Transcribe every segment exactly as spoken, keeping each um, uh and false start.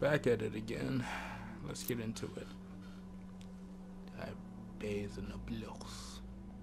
back at it again. Let's get into it. I bathe in the blues.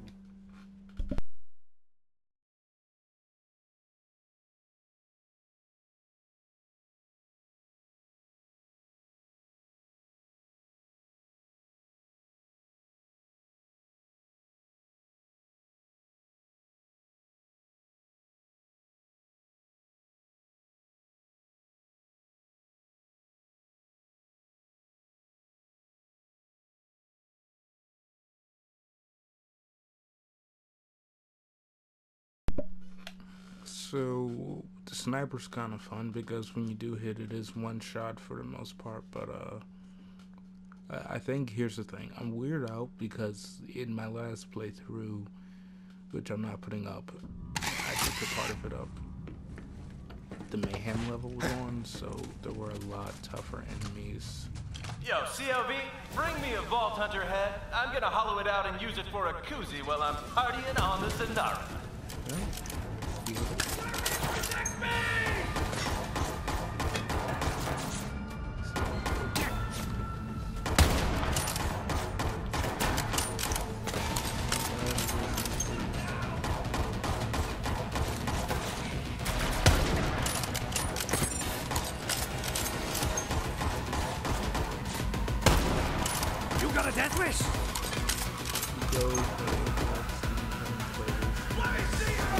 So the sniper's kind of fun because when you do hit it is one shot for the most part, but uh I think here's the thing. I'm weirded out because in my last playthrough, which I'm not putting up, I took a part of it up, the mayhem level was on, so there were a lot tougher enemies. Yo, C L V, bring me a Vault Hunter head. I'm gonna hollow it out and use it for a koozie while I'm partying on the Zendara. Yeah. Protect me! You got a death wish? Go for Let me see you!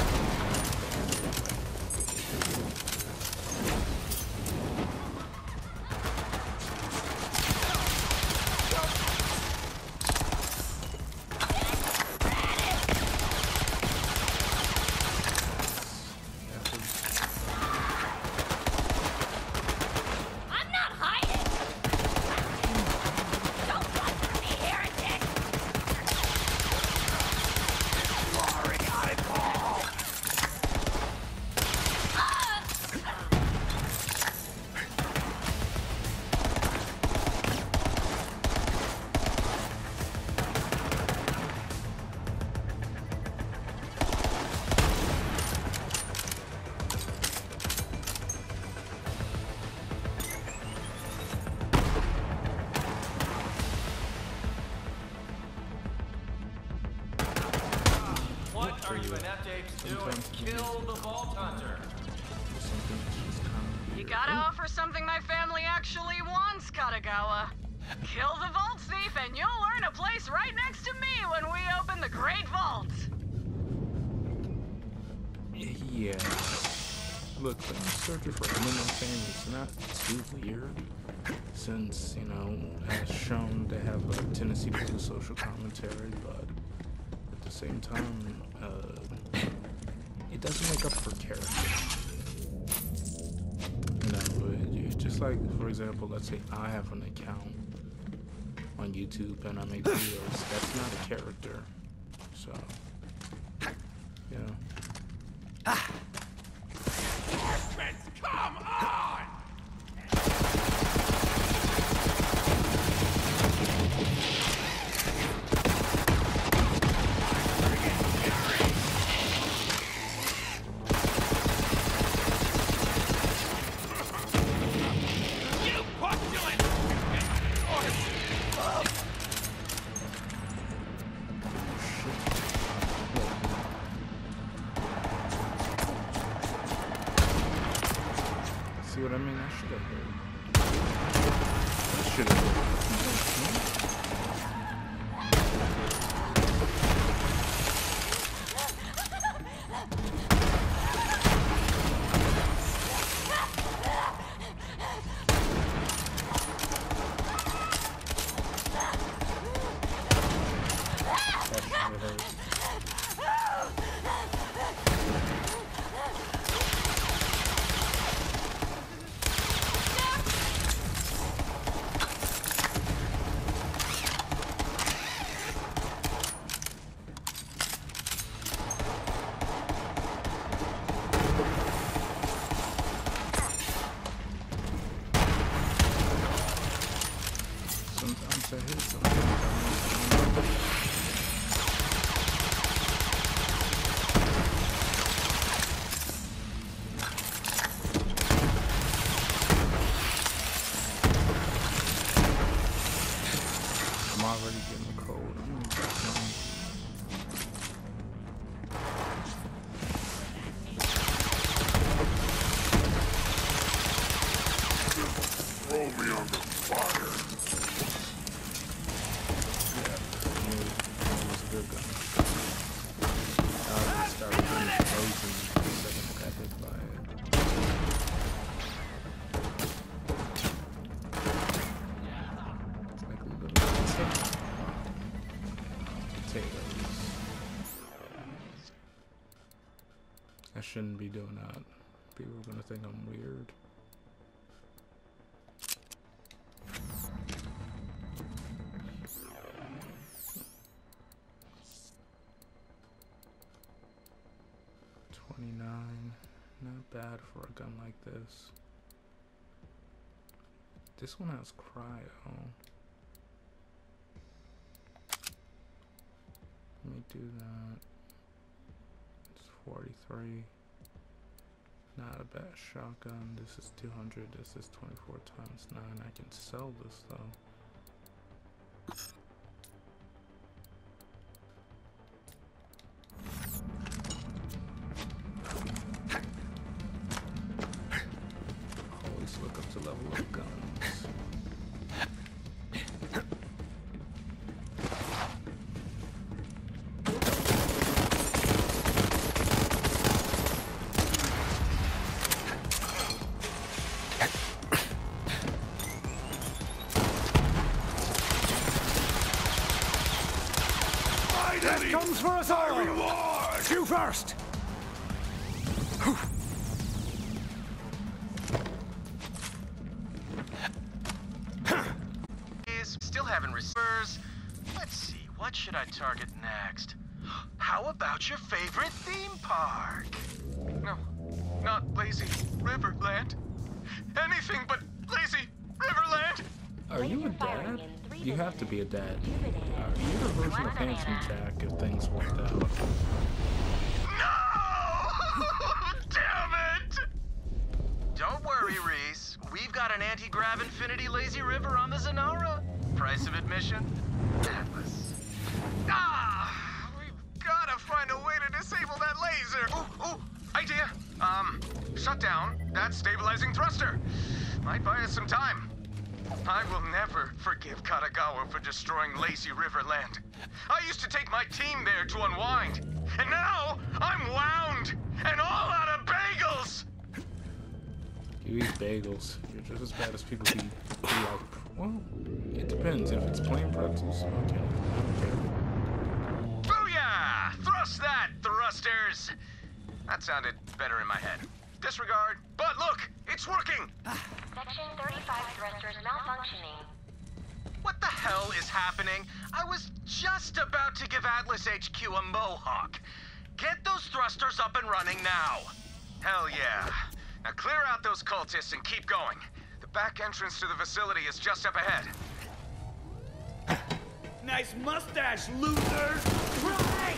I'm not hiding! Don't run from me, heretic! Already got it, Paul! What are you inept apes doing? Kill the Vault Hunter! something that's just kind of You weird. gotta offer something my family actually wants, Katagawa. Kill the Vault Thief and you'll earn a place right next to me when we open the Great Vault. Yeah. Look, I'm searching for M M O fans. It's not too weird, since, you know, as shown, they have a tendency to do social commentary, but at the same time, uh, it doesn't make up for character. You know, it- it's just like, for example, let's say I have an account on YouTube and I make videos. That's not a character. So, yeah. Come on! You postulant! See what I mean? I should have heard. I should have heard. That should have heard. me under fire. That was a good gun. I started getting frozen the second I got hit by it. It's like a little potato. Potatoes. I shouldn't be doing that. People are gonna think I'm weird. twenty-nine, not bad for a gun like this. This one has cryo. Let me do that. It's forty-three. Not a bad shotgun. This is two hundred. This is twenty-four times nine. I can sell this though. Always look up to level up guns. Death comes for us all! Reward! You first! Is still having receivers. Let's see, what should I target next? How about your favorite theme park? No, not Lazy Riverland. Anything but Lazy Riverland! Are you a dad? You have to be a dad. Uh, you're the version of Handsome Jack if things worked out. No! Damn it! Don't worry, Reese. We've got an anti-grav infinity lazy river on the Zanara. Price of admission? Atlas. Ah! We've gotta find a way to disable that laser. Ooh, ooh, idea. Um, shut down that stabilizing thruster. Might buy us some time. I will never forgive Katagawa for destroying Lazy Riverland. I used to take my team there to unwind, and now I'm wound and all out of bagels! You eat bagels. You're just as bad as people who eat, who like, well, it depends. If it's plain pretzels, okay. I don't care. Booyah! Thrust that, thrusters! That sounded better in my head. Disregard, but look, it's working! Section thirty-five thrusters malfunctioning. What the hell is happening? I was just about to give Atlas H Q a mohawk. Get those thrusters up and running now. Hell yeah. Now clear out those cultists and keep going. The back entrance to the facility is just up ahead. Nice mustache, losers! Right!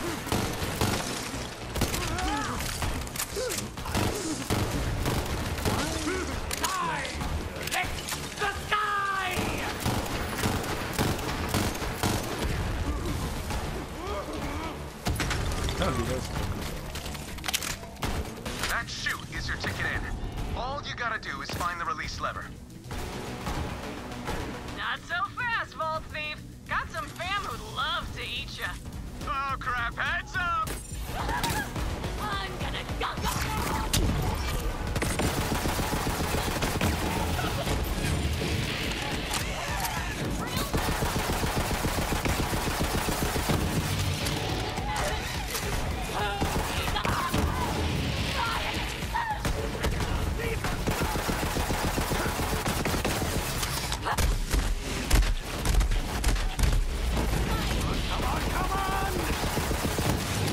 That chute is your ticket in. All you gotta do is find the release lever. Not so fast, Vault Thief. Got some fam who'd love to eat ya. Oh crap, heads up! I'm gonna go. Come on, come on!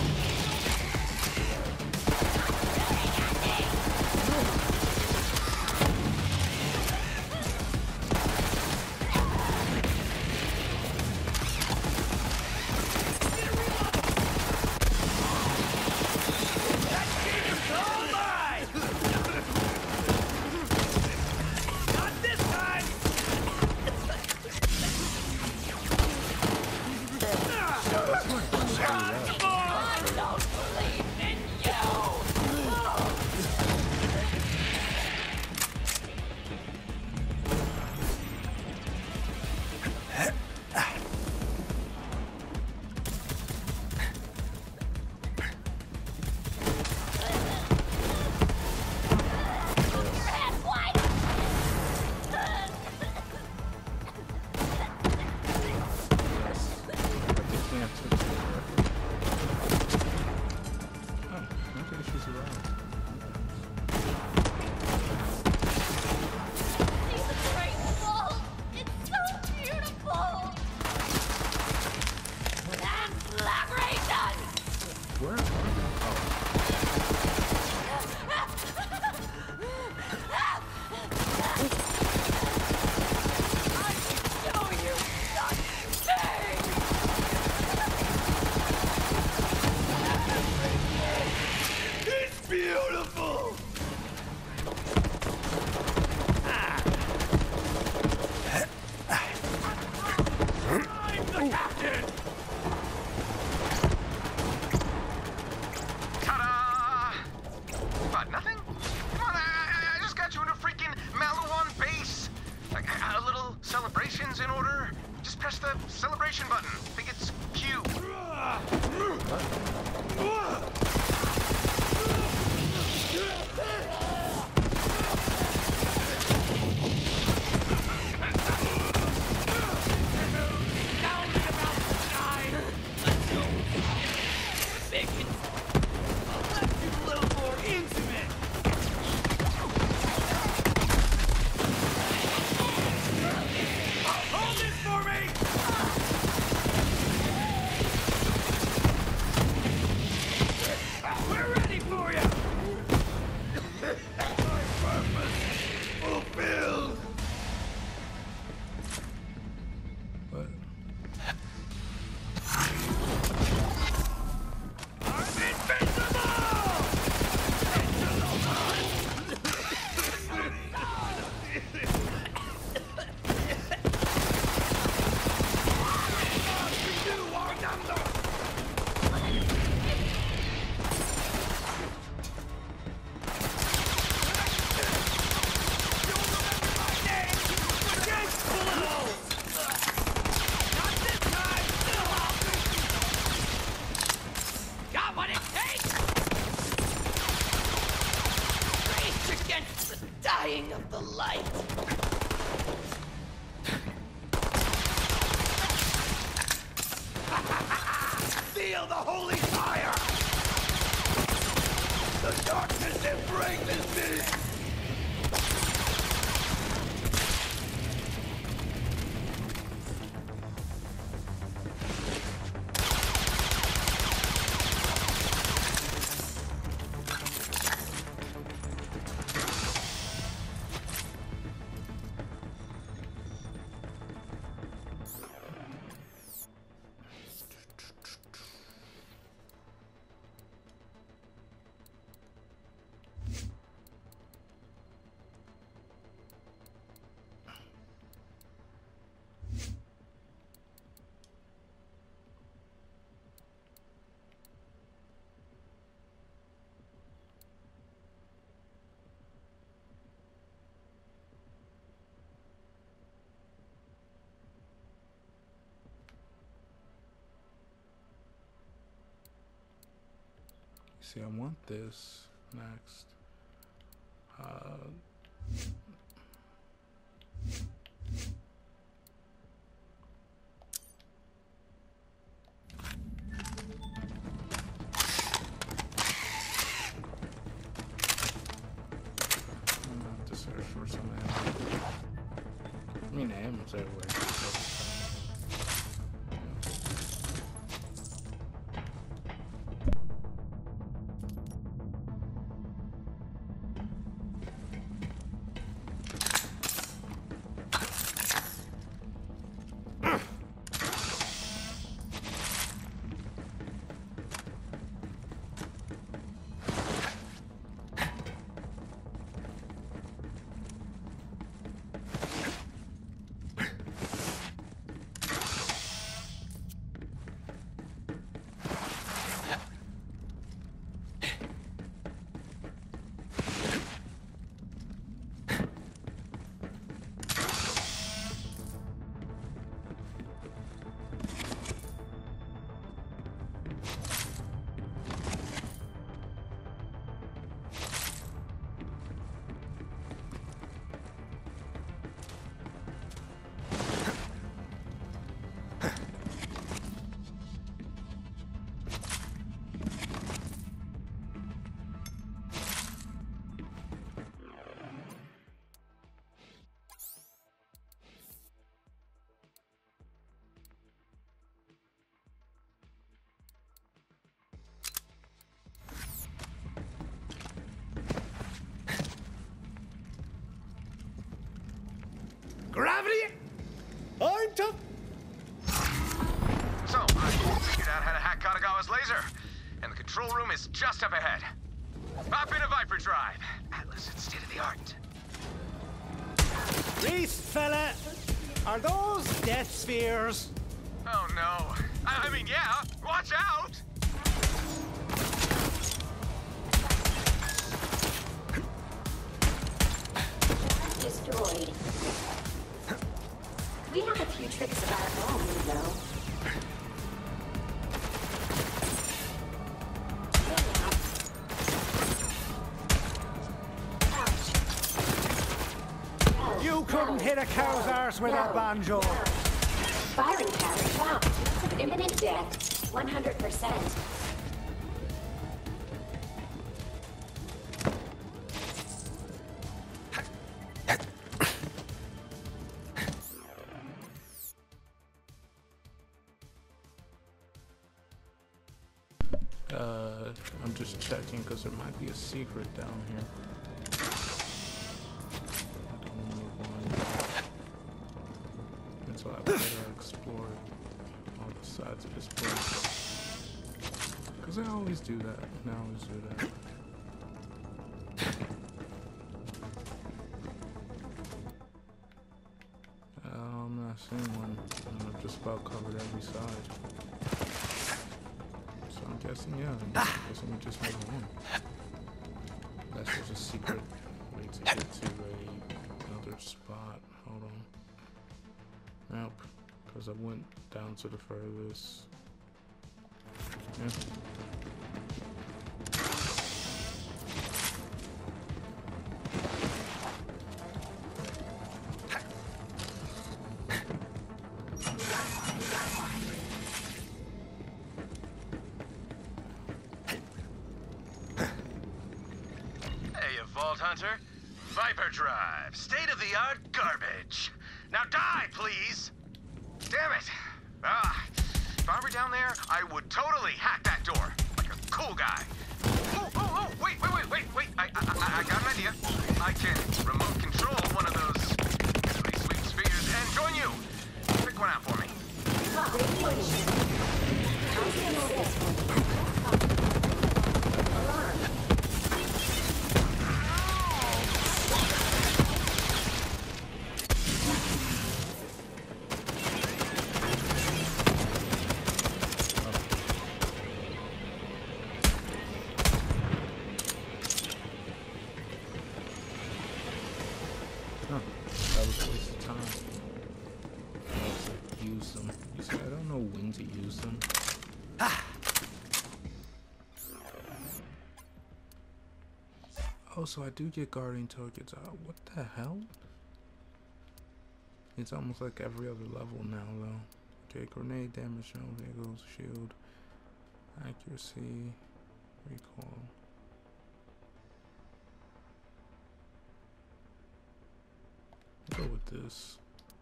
See, I want this next. Uh, I'm gonna have to search for some ammo. I mean, ammo's everywhere. Gravity! I'm tough! So, I figured out how to hack Katagawa's laser, and the control room is just up ahead. Hop into Viper Drive. Atlas, it's state-of-the-art. Reese, fella! Are those death spheres? Oh no. I, I mean, yeah. Watch out! Destroyed. We have a few tricks of our own, though. You couldn't hit a cow's arse with a banjo. Firing pattern found. Imminent death. one hundred percent. Uh, I'm just checking because there might be a secret down here. I don't know why. And so I better explore all the sides of this place. Because I always do that. And I always do that. Uh, I'm not seeing one. And I've just about covered every side. I'm guessing, yeah. I'm guessing we just made one. That's just a secret way to get to a, another spot. Hold on. Nope. Because I went down to the furthest. Yeah. Hunter. Viper Drive. State-of-the-art garbage. Now die, please. Damn it. Ah, if I were down there, I would totally hack that door. Like a cool guy. Oh, oh, oh, wait, wait, wait, wait, wait. I, I, I, I got an idea. I can remote control one of those really sweet spheres and join you. Pick one out for me. Oh, so I do get guarding targets out. What the hell? It's almost like every other level now, though. Okay, grenade damage, no vehicles, shield, accuracy, recall. I'll go with this.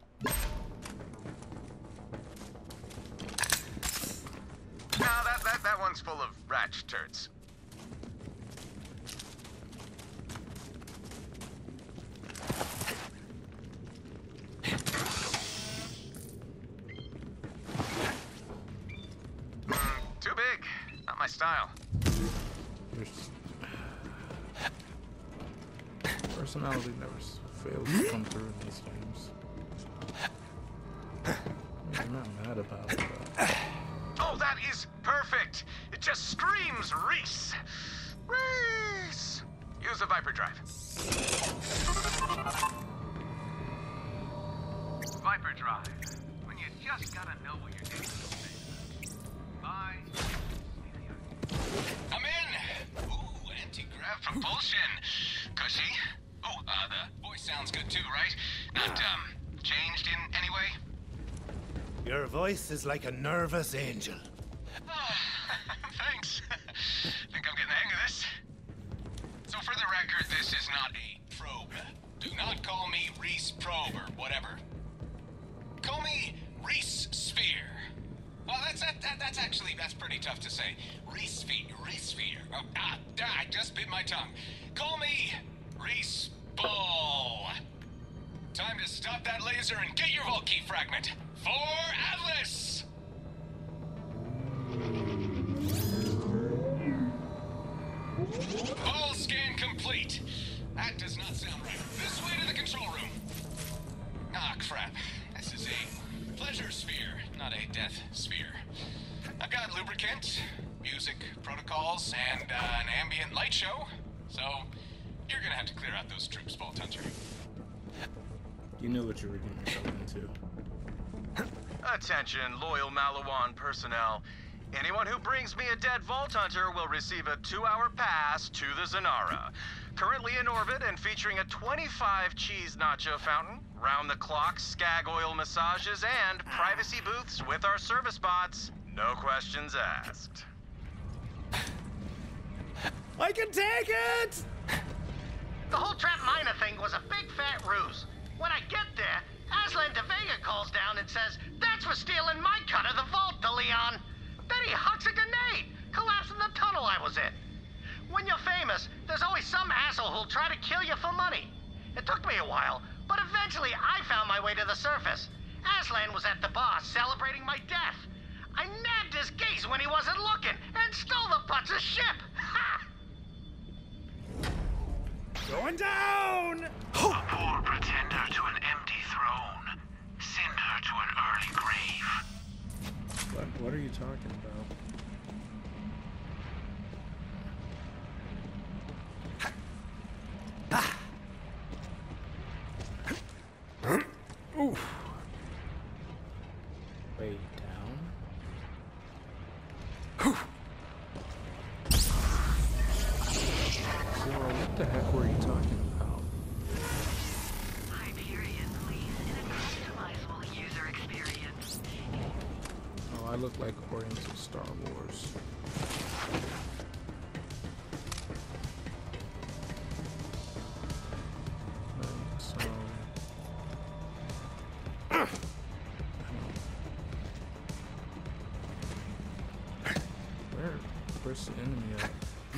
No, that, that, that one's full of ratch turds. Style. Personality never fails to come through in these games. I'm not mad about it. But... Oh, that is perfect! It just screams Reese! Reese! Use the Viper Drive. Viper Drive. When you just gotta know what you're doing. Bye. I'm in! Ooh, anti-grav propulsion. Cushy. Oh, uh, the voice sounds good too, right? Not, um, changed in any way? Your voice is like a nervous angel. Thanks. Think I'm getting the hang of this. So for the record, this is not a probe. Do not call me Reese Probe or whatever. Call me Reese Sphere. Well, that's that, that, that's actually, that's pretty tough to say. Reese Sphere, Reese Sphere. Oh, ah, ah, I just bit my tongue. Call me Reese Ball. Time to stop that laser. laser and get your vault key fragment. For Atlas! All scan complete. That does not sound right. This way to the control room. Ah, crap. This is a pleasure sphere, not a death sphere. I've got lubricant, music, protocols, and uh, an ambient light show. So, you're gonna have to clear out those troops, Vault Hunter. You knew what you were getting yourself into. Attention, loyal Malawan personnel. Anyone who brings me a dead Vault Hunter will receive a two-hour pass to the Zanara. Currently in orbit and featuring a twenty-five cheese nacho fountain, round-the-clock skag oil massages, and privacy booths with our service bots. No questions asked. I can take it! The whole Trap Miner thing was a big fat ruse. When I get there, Aslan de Vega calls down and says, "That's for stealing my cut of the vault, De Leon." Then he hucks a grenade, collapsing the tunnel I was in. When you're famous, there's always some asshole who'll try to kill you for money. It took me a while, but eventually I found my way to the surface. Aslan was at the bar celebrating my death. I nabbed his geese when he wasn't looking and stole the putz's ship. Ha! Going down! A poor pretender to an empty throne. Send her to an early grave. What, what are you talking about? Oof. Way down. Zero, what the heck were you talking about? Hyperion believes in a customizable user experience. Oh, I look like Oriental Star Wars. Right, so... Where? Where's the enemy at?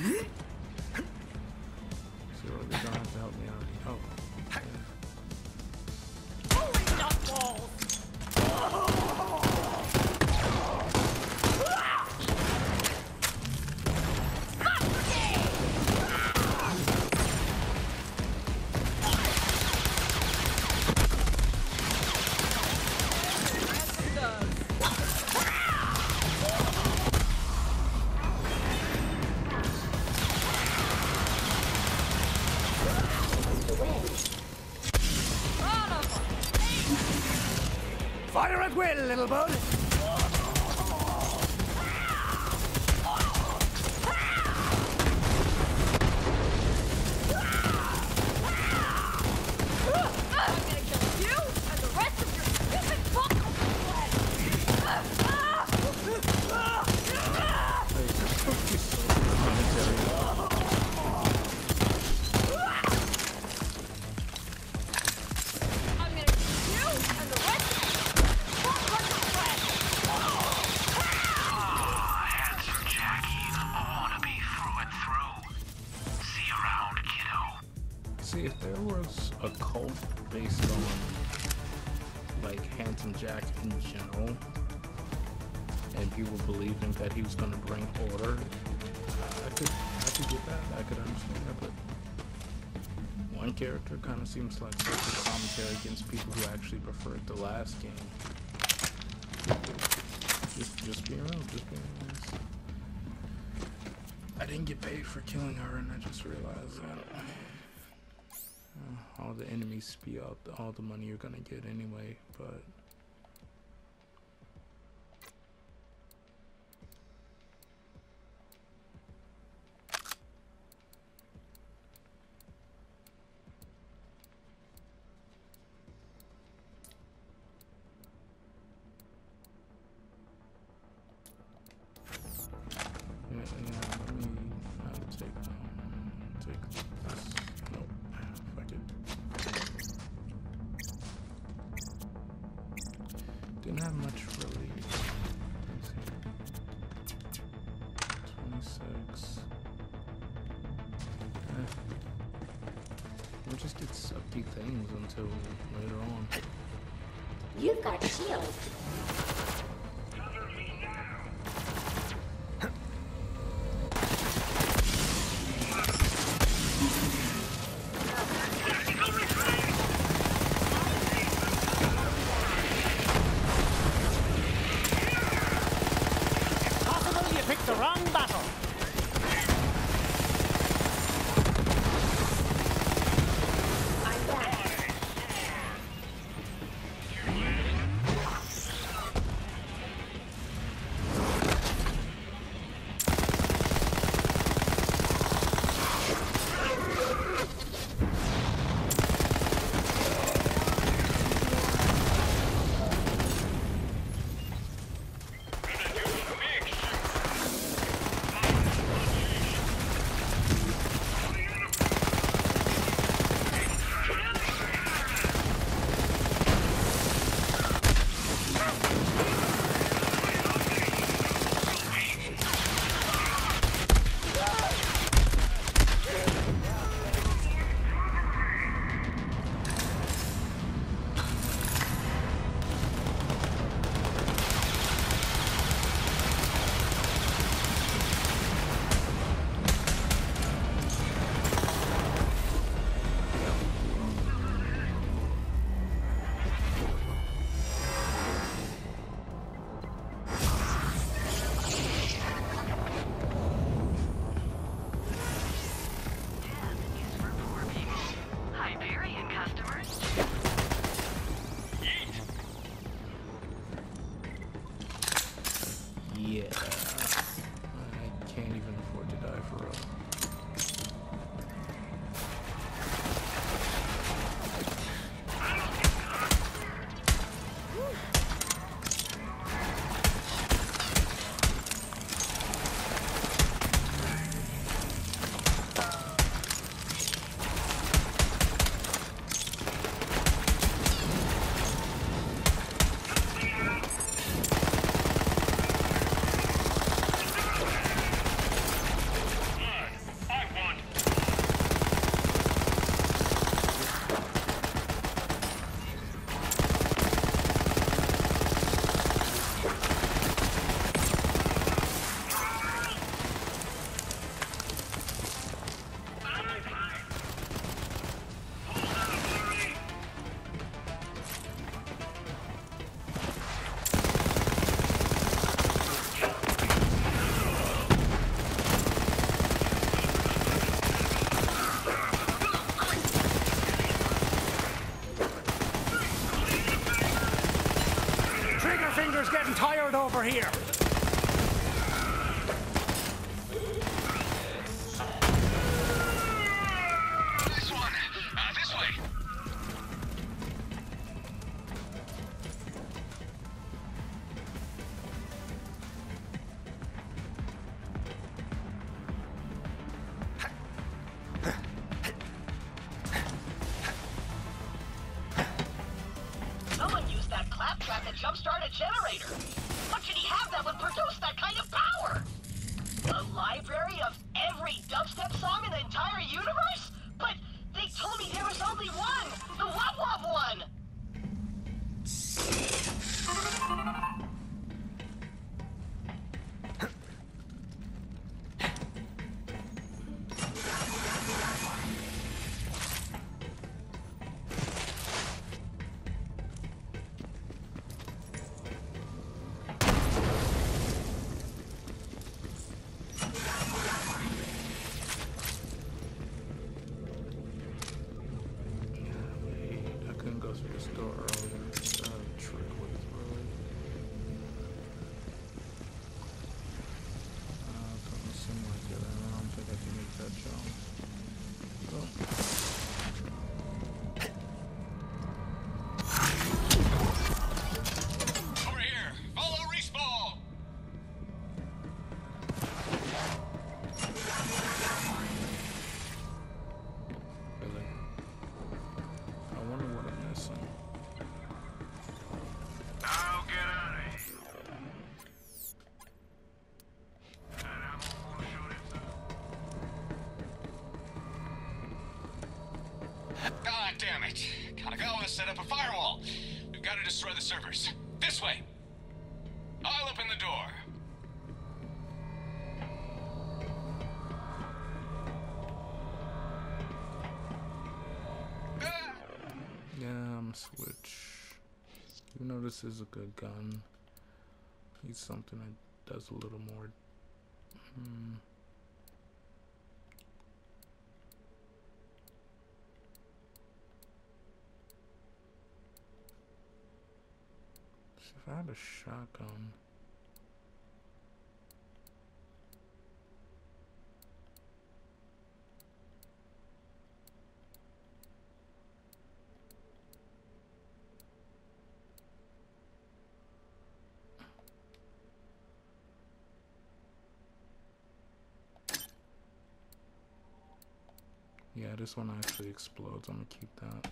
Zero, you're gonna have to help me out. Oh. Okay. Fire at will, little bud! I'm gonna kill you and the rest of your stupid buckle I'm gonna kill you and the rest of your Ah, handsome Jackie. I wanna be through and through. See you around, kiddo. See, if there was a cult based on, like, Handsome Jack in general, and people believing that he was going to bring order, I could, I could get that. I could understand that, but one character kind of seems like social commentary against people who actually preferred the last game. Just, just being real, just being honest. I didn't get paid for killing her, and I just realized that. Uh, all the enemies spew out the, all the money you're gonna get anyway, but yeah, yeah, let me uh, take um, take this. Nope, fuck it. Didn't have much really. Let's see. twenty-six. Eh. We'll just did sucky things until later on. You've got shields. Possible you picked the wrong battle. I'm back. Hyperion customers? Yeah. I can't even afford to die for real. Trigger finger's getting tired over here. This one! Uh, this way! Someone used that claptrap to jumpstart a generator. What could he have that would produce that kind of power? A library of every dubstep song in the entire universe? But they told me there was only one! The Wub Wub one! I couldn't go through the store earlier. Uh, trick with this road. Uh, something similar to that. I don't think I can make that jump. Oh. Over here! Follow respawn! Really? I wonder what I'm missing. Now get out of here. And I'm gonna shoot it too. God damn it! Kanagawa set up a firewall. We've We've got to destroy the servers. This way. I'll open the door. Yeah, I'm gonna switch. You know this is a good gun. Need something that does a little more. Hmm. If I had a shotgun. Yeah, this one actually explodes. I'm gonna keep that.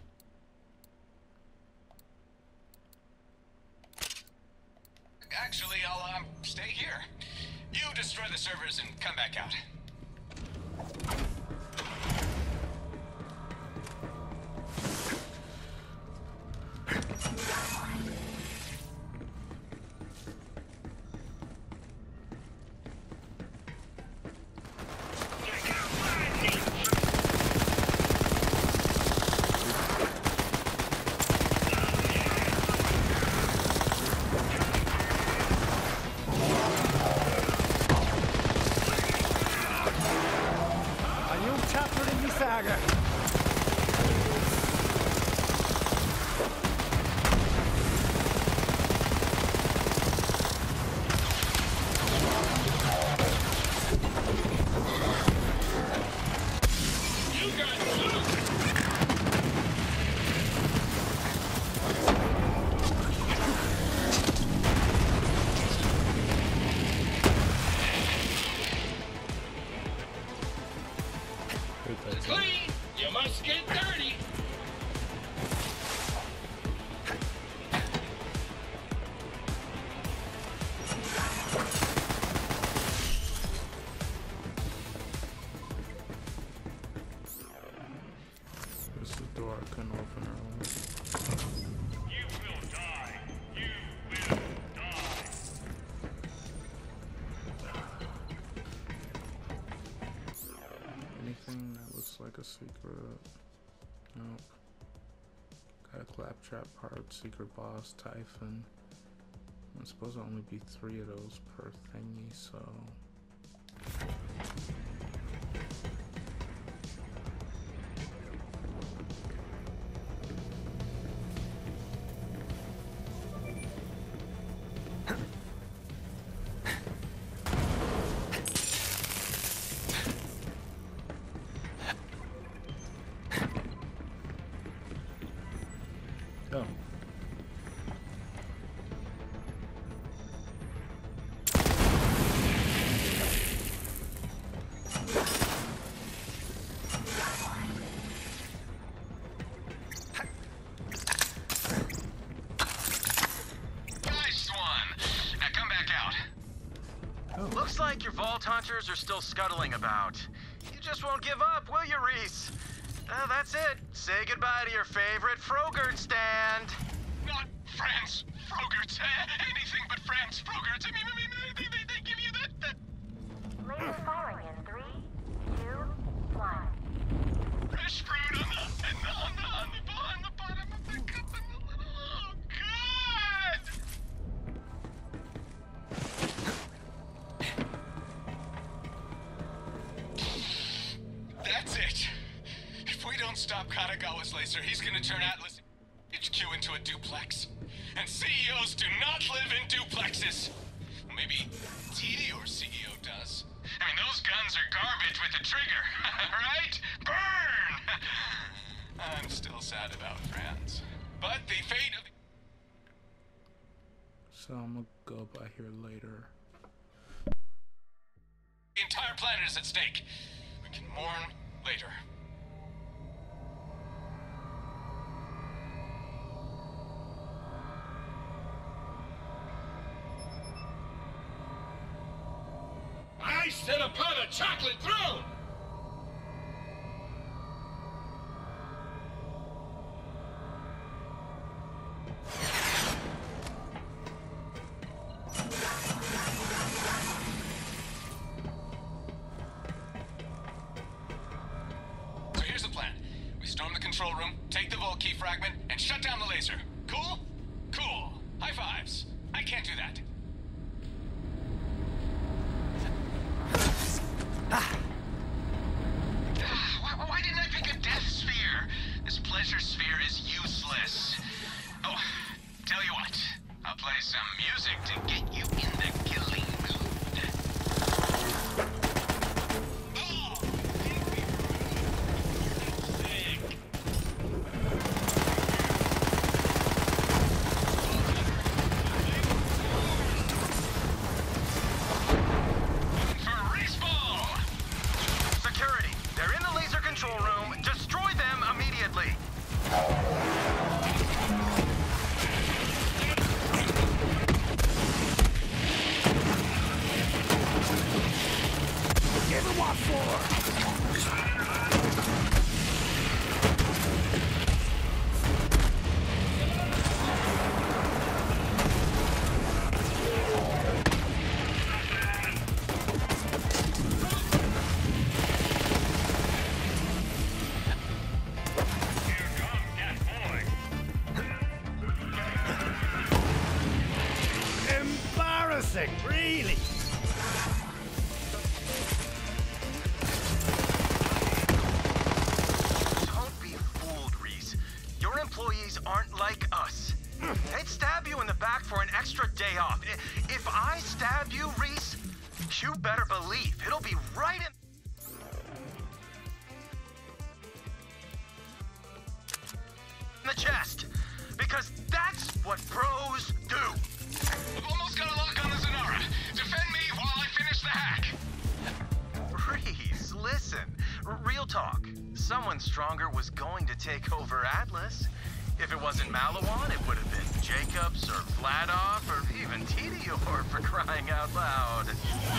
Actually, I'll um, stay here. You destroy the servers and come back out. Clean! You must get dirty! This is the door I couldn't open earlier. You will die. You will die. Anything that looks like a secret? Nope. Got a claptrap part, secret boss, Typhon. I'm supposed to only be three of those per thingy, so. Oh. Nice one. Now come back out. Oh. Looks like your Vault Hunters are still scuttling about. You just won't give up, will you, Reese? Uh, that's it. Say goodbye to your favorite Frogurt stand. Not France, Frogurts, eh, anything but France, Frogurts. I mean, I mean, they, they, they give you that, that Laser firing in three, two, one. fresh fruit on the, and the, on the, on the, bo- on the bottom of the cup and the little, oh, good! That's it. If we don't stop Katagawa's laser, he's gonna turn Atlas H Q into a duplex. And C E Os do not live in duplexes. Maybe T D or C E O does. I mean, those guns are garbage with a trigger, right? Burn! I'm still sad about France. But the fate of the... So I'm gonna go by here later. The entire planet is at stake. We can mourn later. I sit upon a chocolate throne! control room, take the Vault key fragment, and shut down the laser. Cool? Cool. High fives. I can't do that. Ah. Why, why didn't I pick a death sphere? This pleasure sphere is useless. Oh, tell you what. I'll play some music to get you in the killing mood. Really? Don't be fooled, Reese. Your employees aren't like us. They'd stab you in the back for an extra day off. If I stab you, Reese, you better believe it'll be right in the chest. Because that's what pros do. I've almost got a lock on the Zanara. Defend me while I finish the hack. Reese, listen. R real talk. Someone stronger was going to take over Atlas. If it wasn't Maliwan, it would have been Jacobs or Vladoff or even Tediore for crying out loud.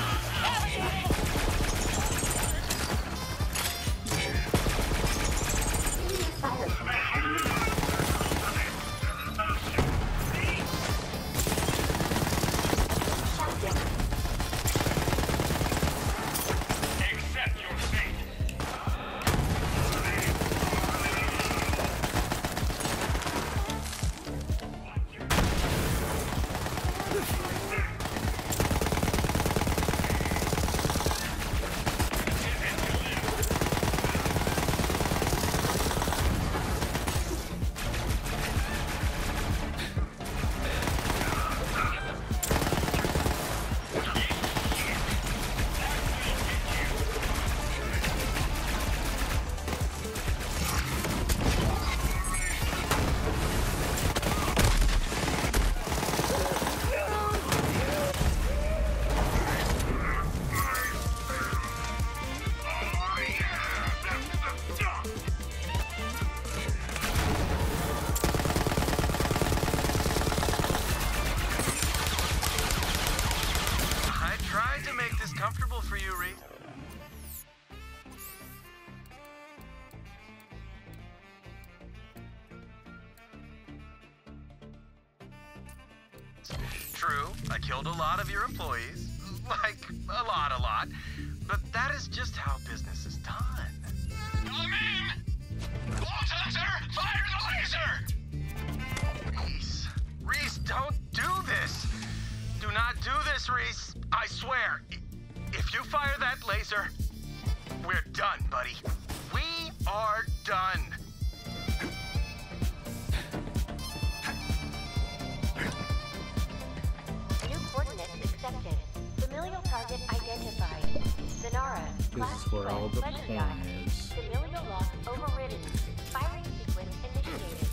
Comfortable for you, Reese? True, I killed a lot of your employees. Like, a lot, a lot. But that is just how business is done. I'm in! Vault Hunter, fire the laser! Reese, Reese, don't do this! Do not do this, Reese! I swear! If you fire that laser, we're done, buddy. We are done. New coordinates accepted. Familial target identified. Zanara. This is where all the porn is. Familial lock overridden. Firing sequence initiated.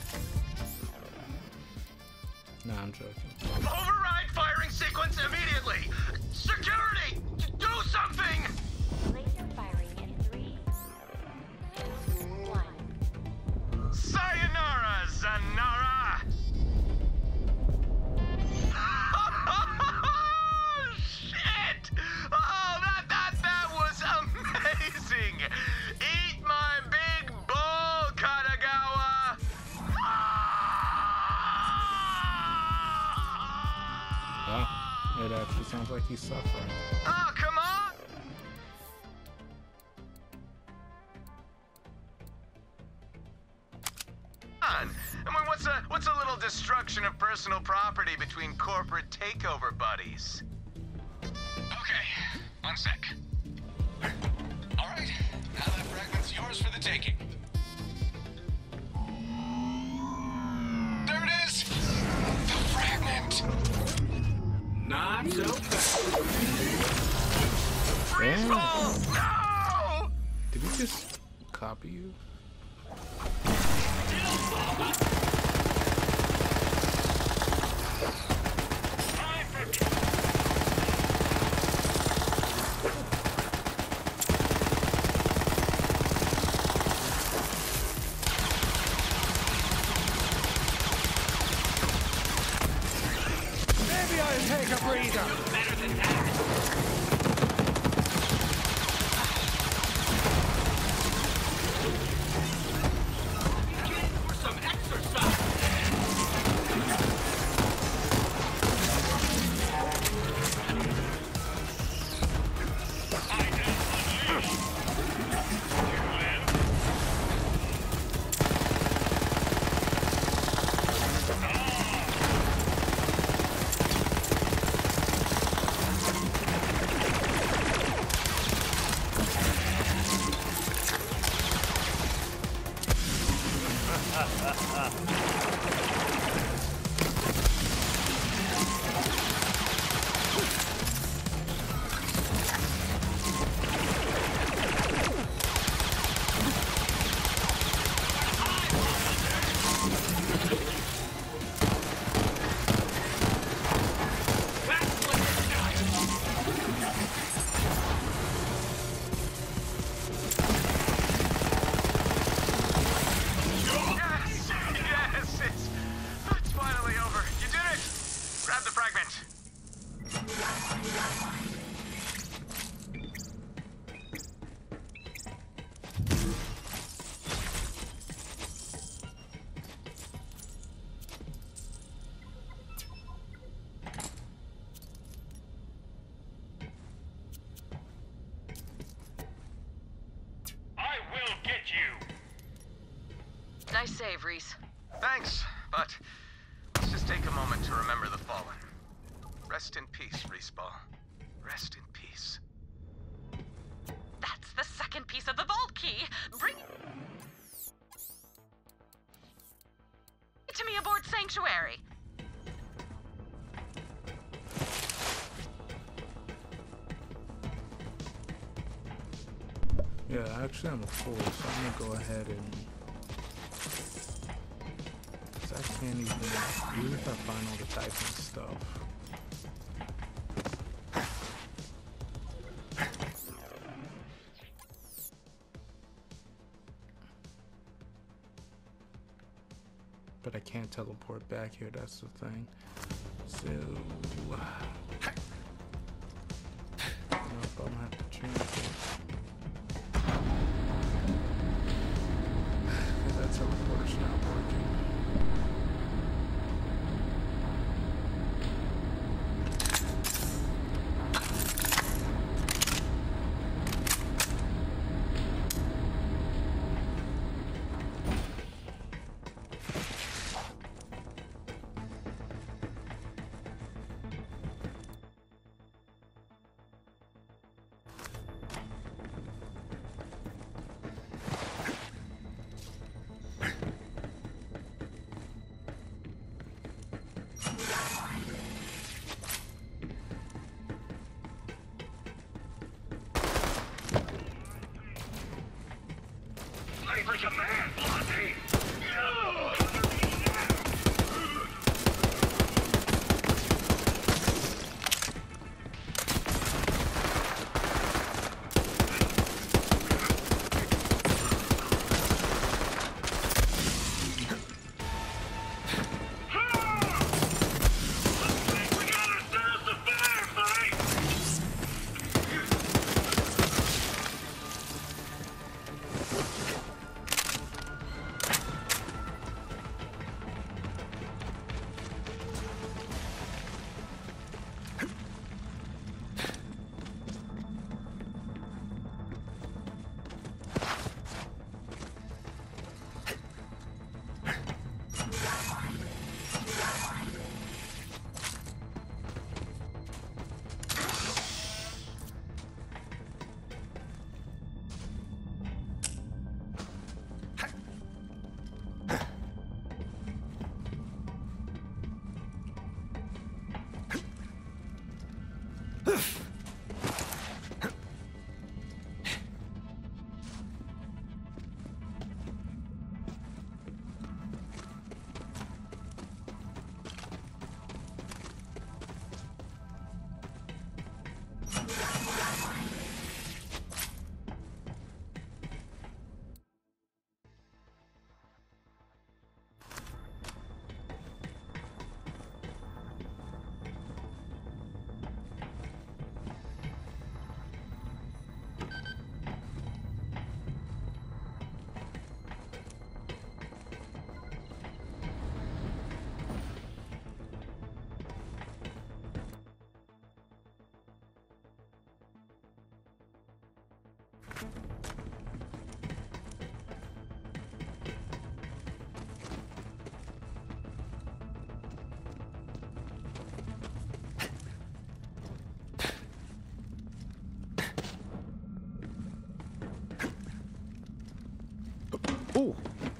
Nah, I'm joking. Override firing sequence immediately! Security! Do something! Laser firing in three, two, one. Sayonara, Zanara! Oh, shit! Oh, that, that, that was amazing! Eat my big bull, Katagawa! Well, it actually sounds like he's suffering. Oh, come on! I mean, what's a what's a little destruction of personal property between corporate takeover buddies? Okay, one sec. All right, now that fragment's yours for the taking. There it is! The fragment! Not so fast. Freeze ball! No! Did he just copy you? Maybe I'll take a breather. Better than that. For some exercise. Yes! Yes! It's, it's finally over. You did it! Grab the fragment. I will get you. Nice save, Reese. Thanks, but let's just take a moment to remember the fallen. Rest in peace, Respawn. Rest in peace. That's the second piece of the vault key. Bring it to me aboard Sanctuary. Yeah, actually I'm a fool, so I'm gonna go ahead and... Cause I can't even... Even if I find all the typing stuff. But I can't teleport back here, that's the thing. So... Nope, I'm gonna have to change it. That teleporter's not working. Oh.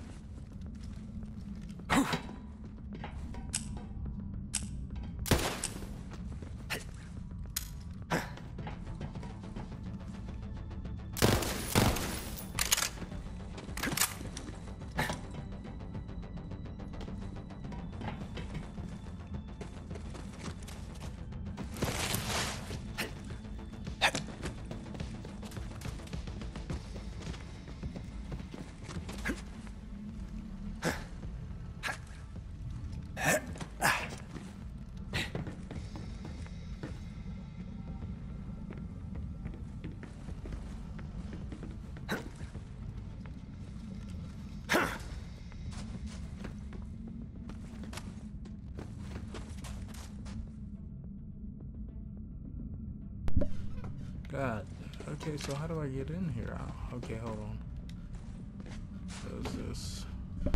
God. Okay, so how do I get in here? Oh, okay, hold on. What is this?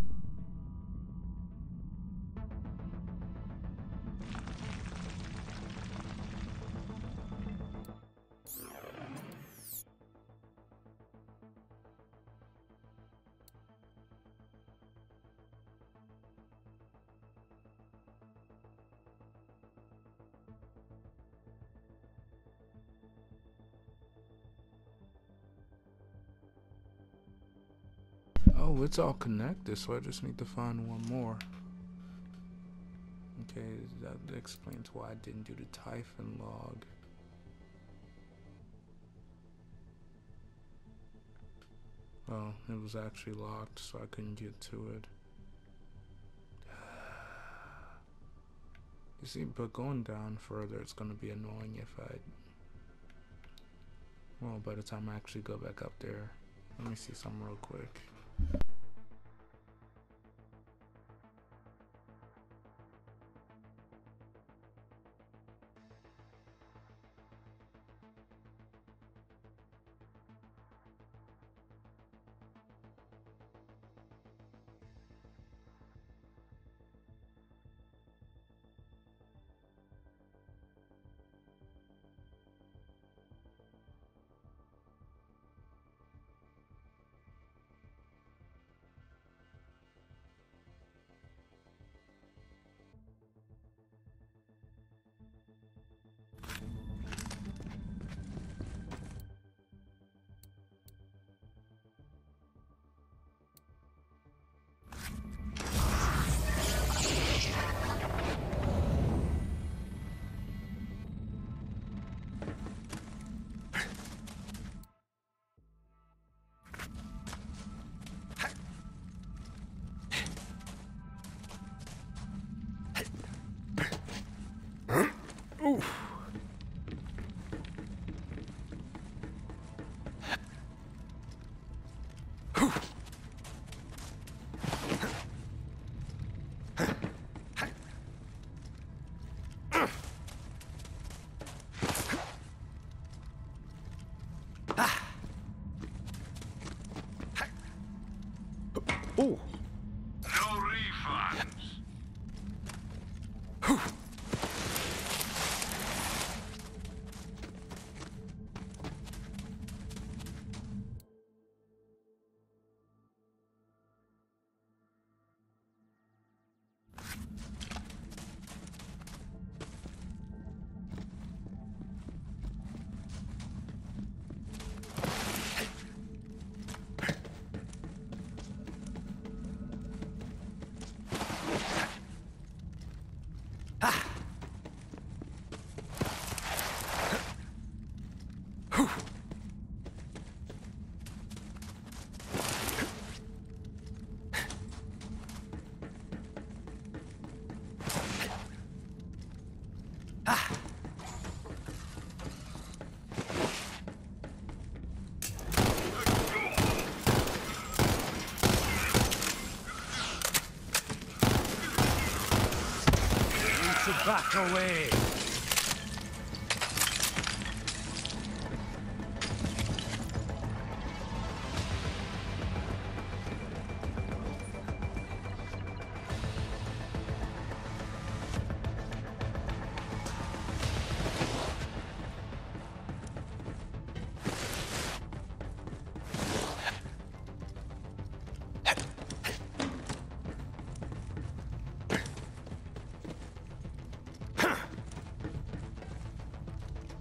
Oh, it's all connected, so I just need to find one more. Okay, that explains why I didn't do the Typhon log. Well, it was actually locked, so I couldn't get to it. You see, but going down further, it's going to be annoying if I... Well, by the time I actually go back up there. Let me see something real quick. Oof. Oh. No refunds. Back away.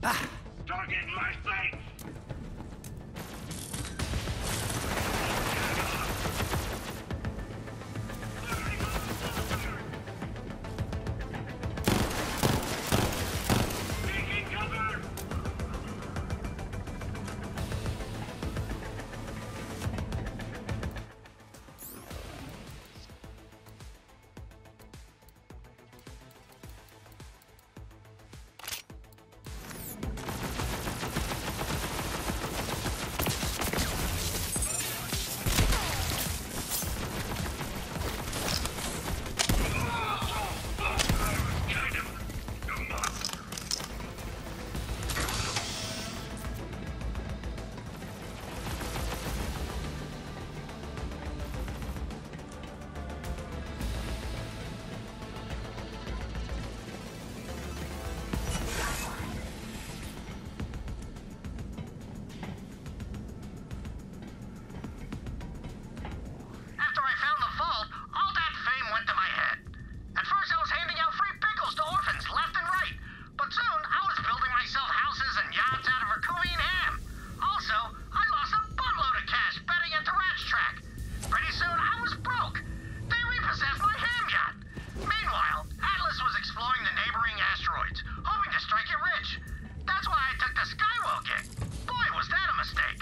Target my sights! Taking cover! After I found the vault, all that fame went to my head. At first, I was handing out free pickles to orphans left and right. But soon, I was building myself houses and yachts out of Raccoon ham. Also, I lost a buttload of cash betting into Rat's Track. Pretty soon, I was broke. They repossessed my ham yacht. Meanwhile, Atlas was exploring the neighboring asteroids, hoping to strike it rich. That's why I took the Skywell gig. Boy, was that a mistake.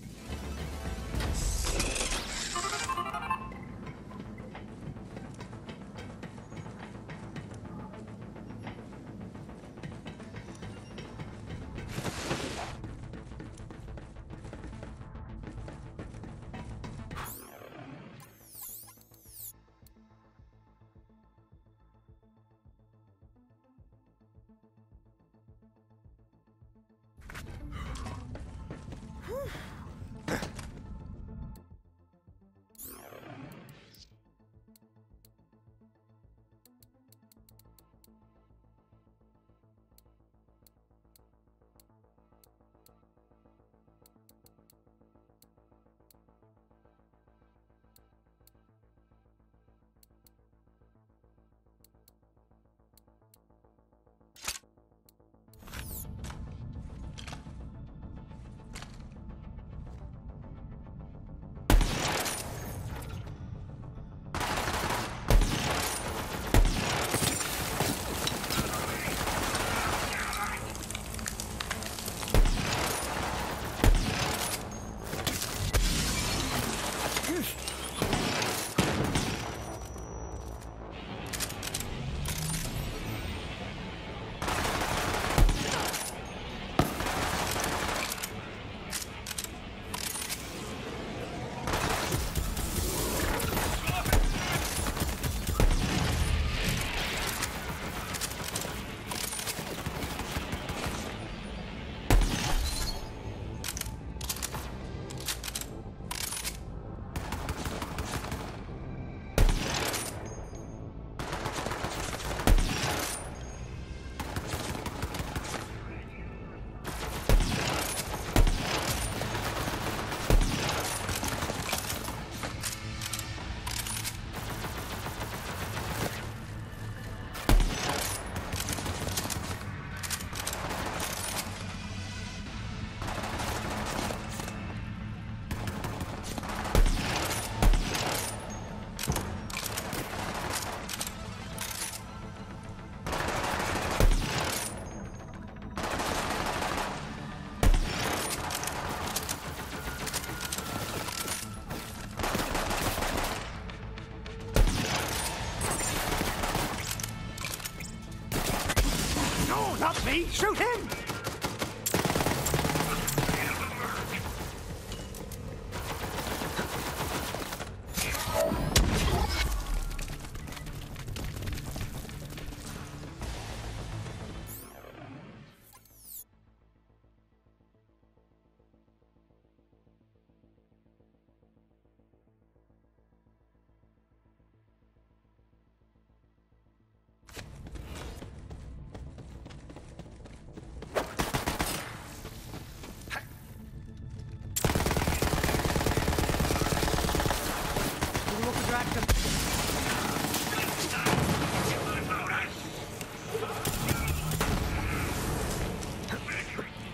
Not me! Shoot him!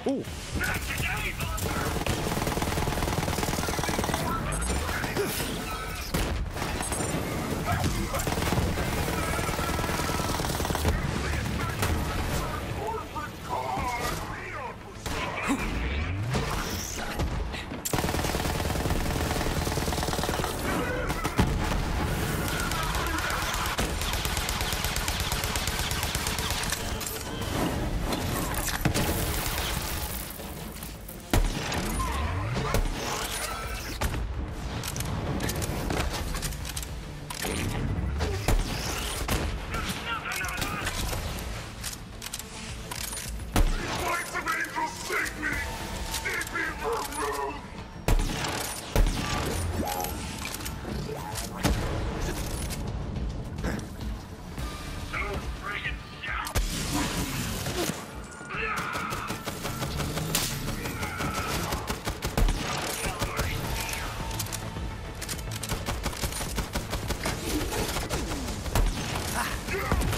Ooh. Yeah!